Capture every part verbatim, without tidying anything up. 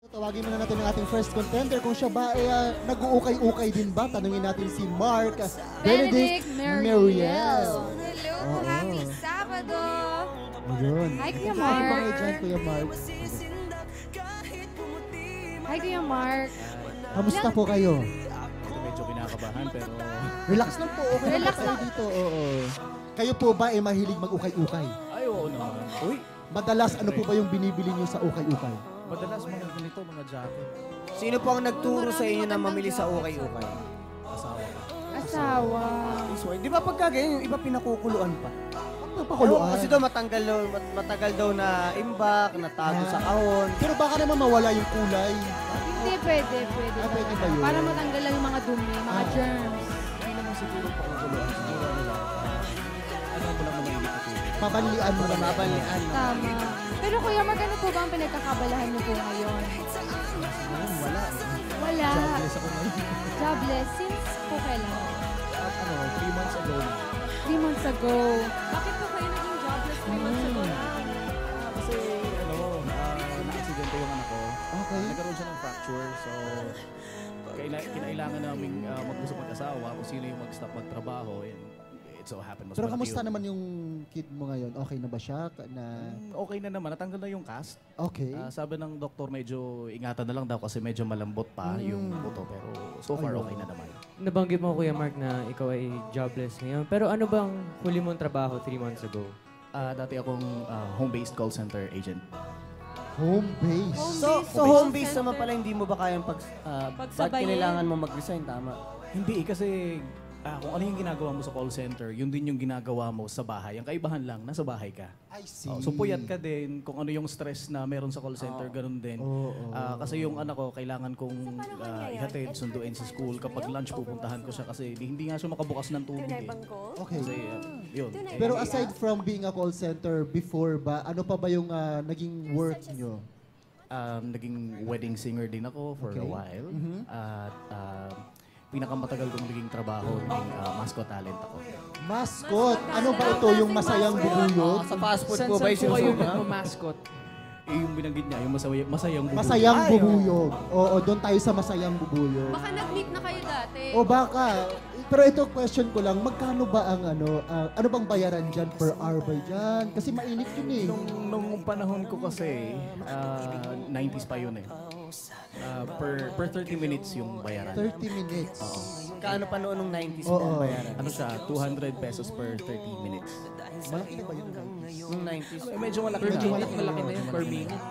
Tawagin muna natin ang ating first contender. Kung siya ba ay uh, nag-uukay-ukay din ba? Tanungin natin si Mark Benedict Meriel. Hello, oh, happy Sabado! Ayun. Hi, Kuya Mark. Hi, dyan, Kuya Mark. Hi, Kuya Mark. Kamusta po kayo? Ito medyo kinakabahan pero... Relax lang po. Okay Relax lang dito. Oo. Kayo po ba ay mahilig mag-ukay-ukay? Ay, oo naman. Uy, Madalas, ano po ba yung binibili niyo sa ukay-ukay? madalas mga ganito, mga jacket. Sino po ang nagturo sa inyo na mamili sa ukay-ukay? Asawa ko. Asawa. Di ba pagka ganyan, yung iba pinakukuluan pa? Napakuluan. Kasi daw matanggal daw, mat- matagal daw na imbak, natago sa kahon. Pero baka naman mawala yung kulay. Hindi, pwede, pwede. Ah, pwede ba yun? Para matanggal lang yung mga dumi, mga Ah. germs. Hindi naman siguro pakukuluan. Siguro ano lang. Ano mo lang naman yung nakatulog. Pabanlian mo naman. Mabanlian. Tama. Pero Kuya Mark, ano po ba ang pinagkakabalahan niyo po ngayon? Ngayon, wala. Wala. Jobless ako ngayon. Jobless. Since po kailan? At ano, three months ago na. Three months ago. Bakit po kayo naging jobless three months ago na? Ah, kasi ano, uh, na-aksidente yung anak ko. Okay. Nagkaroon siya ng fracture. So, kaila kinailangan namin uh, mag-usap mag-asawa kung sino yung mag-stop magtrabaho. And it so happened. Mas Pero malaki kamusta yun. naman yung kid mo ngayon? Okay na ba siya? Na... Okay na naman. Natanggal na yung cast. Okay. Ah, sabi ng doktor, medyo ingatan na lang daw kasi medyo malambot pa Mm. yung buto. Pero so far, Ayun. okay na naman. Nabanggit mo, Kuya Mark, na ikaw ay jobless ngayon. Pero ano bang huli mong trabaho three months ago? Ah, dati akong ah, home-based call center agent. Home base. Home So, base so call home base center. naman pala hindi mo ba kayang pag, uh, ba't Pagsabayin. kailangan mo mag-resign, tama? Hindi, eh, kasi ah, kung ano yung ginagawa mo sa call center, yun din yung ginagawa mo sa bahay. Ang kaibahan lang, nasa bahay ka. I see. Oh, so puyat ka din, kung ano yung stress na meron sa call center, ganun din. Oo, oo. Ah, kasi yung anak ko, kailangan kong ah, ihatid, sunduin sa school. Kapag lunch, pupuntahan ko siya kasi di- hindi nga siya makabukas ng tubig. Eh. Okay. Kasi ah, yun. Eh, Pero aside from being a call center before ba, ano pa ba yung ah, naging work nyo? um, naging wedding singer din ako for Okay. a while. Mhm. At um, pinakamatagal kong naging trabaho, naging ah, mascot talent ako. Mascot. Ano ba ito? Yung masayang bubuyog? Sa fast food po Saan ba saan po kayo yung nagmamascot? Eh, yung binanggit niya, yung masaya, masayang bubuyog. Masayang Ay, bubuyog. Oo, doon tayo sa masayang bubuyog. Baka nag-meet na kayo dati. O baka, pero ito question ko lang, magkano ba ang ano, ah, ano bang bayaran dyan per hour ba dyan? Kasi mainit yun eh. Nung, nung panahon ko kasi, ah, nineties pa yun eh. Ah, per, per thirty minutes yung bayaran. thirty minutes. Kaano pa noon nung nineties Oo. mo ang bayaran? Ano siya, two hundred pesos per thirty minutes. Malaki na ba yun? Nung nineties? Eh, medyo malaki Medyo na. malaki, malaki na yun per minute.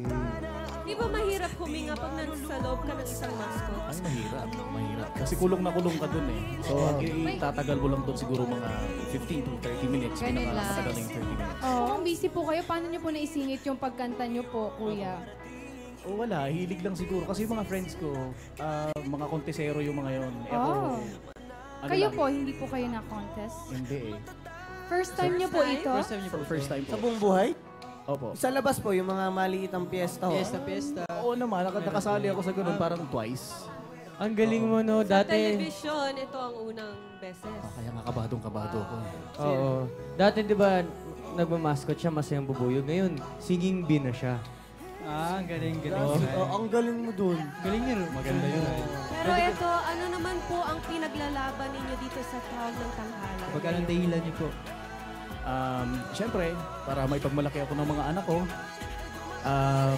Di ba mahirap huminga pag nasa loob ka ng isang mascot? Ay, mahirap. Mahirap. Kasi kulong na kulong ka dun eh. So, ang itatagal mo lang dun siguro mga fifteen to thirty minutes. Ganun lang. Pinakamatagal na yung thirty minutes. Oh, kung busy po kayo, paano niyo po naisingit yung pagkanta niyo po, Kuya? O wala, hilig lang siguro. Kasi yung mga friends ko, ah, mga kontesero yung mga yon. Eh, ako, Oh. ano Kayo lang, po, hindi po kayo na-contest? Hindi eh. First time niyo po ito? First time niyo For po. first time Sa po. buong buhay? Opo. Sa labas po, yung mga maliitang piyesta ho. Fiesta, fiesta. Oo naman, nak- nakasali ako sa ganun parang twice. Ang galing mo, no? Sa Dati, television, ito ang unang beses. Ah, kaya nga kabadong-kabado ako. oo. Dati, di ba, nagmamascot siya, masayang bubuyog. Ngayon, singing bee na siya. Ah, ang galing, galing. Oh, oh, ang galing mo dun. Galing niya. Maganda yun. Pero ito, ano naman po ang pinaglalaban ninyo dito sa tawag ng tanghalan? Pagka anong dahilan niyo po? Um, Siyempre, para may pagmalaki ako ng mga anak ko, um,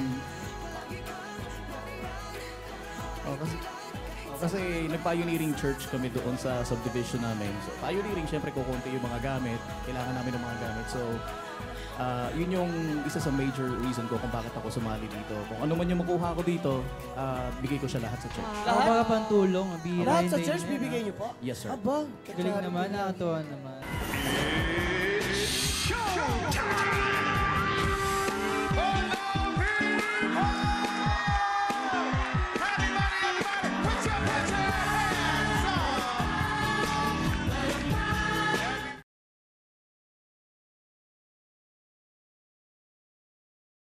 oh, kasi, oh, kasi nag-pioneering church kami doon sa subdivision namin. So, pioneering, siyempre, kukunti yung mga gamit. Kailangan namin ng mga gamit. So, ah, yun yung isa sa major reason ko kung bakit ako sumali dito. Kung ano man yung makuha ko dito, ah, bigay ko siya lahat sa church. Ako baka pantulong, ang bihira Lahat yung sa dahilan church niya, bibigay ah. niyo po? Yes, sir. Aba, Galing naman, nakakatuwa naman.